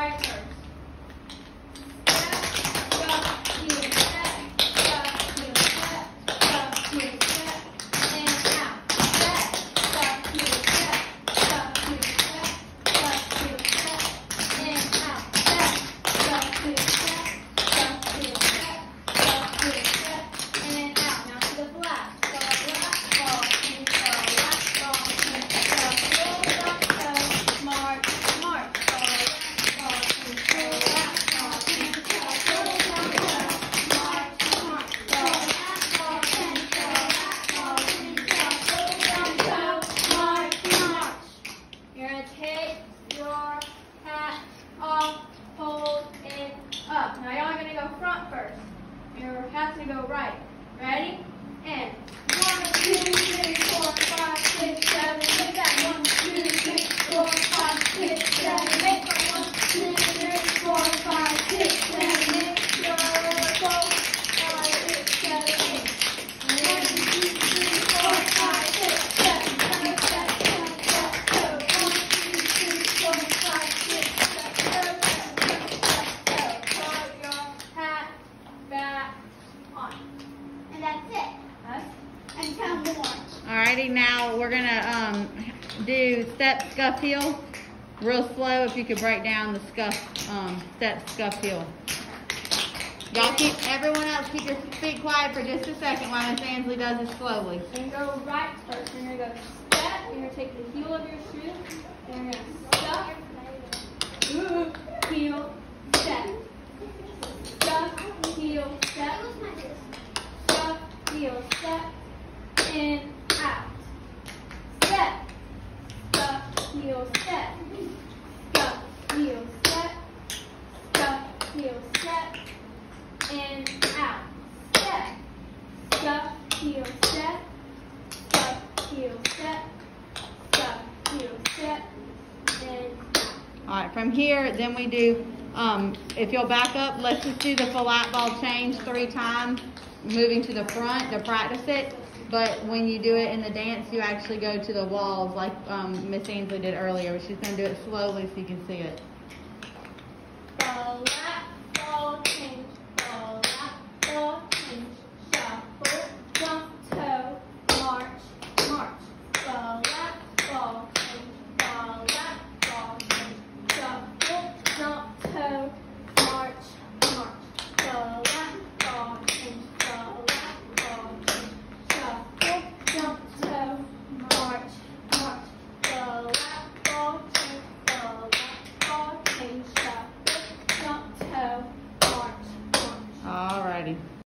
right first. Step, heel, step, heel, step, heel, step, and out. Step, heel, step, heel, step, heel, step, and out. Step, heel, step, heel, step, heel, step, and out. Now to the flat. You're going to take your hat off, hold it up. Now y'all are going to go front first. Your hat's going to go right. Ready? And 1, 2, 3, 4, 5, 6, 7, 8. That 1, 2, 3, 4, 5, 6, 7, 8. 1, 2, 3, 4, 5, 6, 7, 8. Your 4, 5, 6, 7, 8. 1, 2, 3, 4, 5, 6, 7, 8. 1, 2, 3, 4, 5, 6, 7, 8. Put your hat back on. And that's it. And count more. Alrighty, now we're gonna do step, scuff, heel. Real slow. If you could break down the step, scuff, heel. Y'all everyone else keep your feet quiet for just a second while Miss Ansley does it slowly. And go right first. You're gonna go step. You're gonna take the heel of your shoe. And you're gonna stuff. Heel, step. Stuff, heel, step. Stuff, heel, step. In, out. Step. Stuff, heel, step. Stuff, heel, step. Stuff, heel, step. In, out. Step. Stuff, heel, step. Stuff, heel, step. Stuff, heel, step. And out. Alright, from here, then we do, if you'll back up, let's just do the flat ball change 3 times, moving to the front to practice it. But when you do it in the dance, you actually go to the walls like Miss Ansley did earlier. She's going to do it slowly so you can see it. Flat ball change, flat ball change, shuffle, jump, toe, march, march. Flat ball change, flat ball change, shuffle, jump, toe, march, march. Flat ball change, flat ball change, shuffle, jump, toe, march, march. Flat ball change, flat ball change, shuffle, jump, toe, march, march. Alrighty.